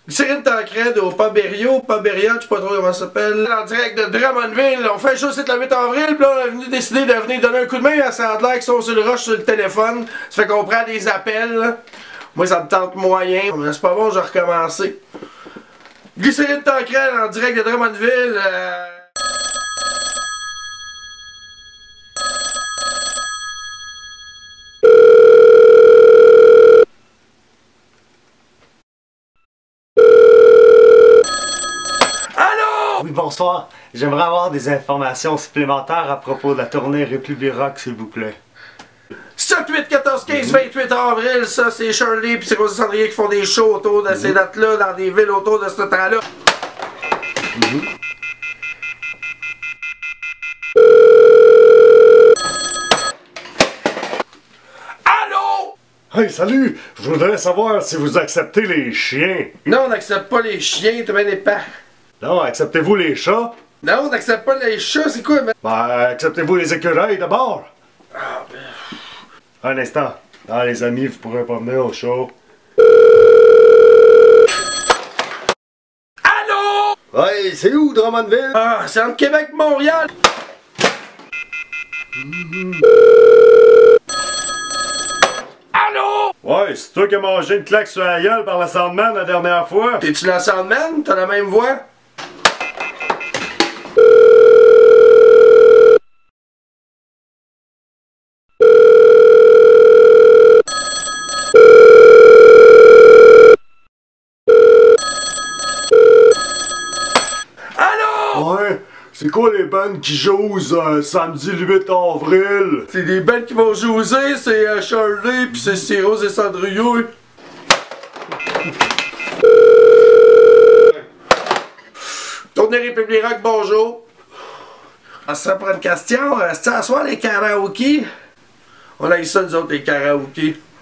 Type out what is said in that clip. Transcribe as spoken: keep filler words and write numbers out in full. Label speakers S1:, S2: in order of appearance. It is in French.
S1: Cyril Tancred au Paberio, Paberia, je sais pas trop comment ça s'appelle, en direct de Drummondville. On fait un show c'est le huit avril, puis là on est venu décider de venir donner un coup de main à Sandler qui sont sur le rush sur le téléphone. Ça fait qu'on prend des appels, là. Moi ça me tente moyen, mais c'est pas bon, je vais recommencer. Cyril Tancred en direct de Drummondville. Euh...
S2: Oui, bonsoir. J'aimerais avoir des informations supplémentaires à propos de la tournée République Rock, s'il vous plaît.
S1: sept, huit, quatorze, quinze, vingt-huit avril, ça c'est Shirley puis c'est Rosy Cendrier qui font des shows autour de ces dates-là, dans des villes autour de ce temps-là.
S2: Mm-hmm.
S1: Allô?
S3: Hey, salut! Je voudrais savoir si vous acceptez les chiens.
S1: Non, on n'accepte pas les chiens, t'es bien épais.
S3: Non, acceptez-vous les chats?
S1: Non, on n'accepte pas les chats, c'est quoi, mais...
S3: Ben, acceptez-vous les écureuils d'abord?
S1: Ah, ben...
S3: Un instant. Ah, les amis, vous pourrez pas venir au show.
S1: Allô?
S3: Ouais, c'est où, Drummondville?
S1: Ah, c'est entre Québec et Montréal. Allô?
S3: Ouais, c'est toi qui as mangé une claque sur la gueule par la Sandman la dernière fois?
S1: T'es-tu la Sandman? T'as la même voix?
S3: Ouais, c'est quoi les bandes qui jouent euh, samedi le huit avril?
S1: C'est des bandes qui vont jouer, c'est euh, Shirley pis c'est c'est Rosy Cendrier. Tournée République Rock, bonjour. Ah, ça prend une question. Euh, C'est à soir les karaokés? On a eu ça nous autres les karaokés.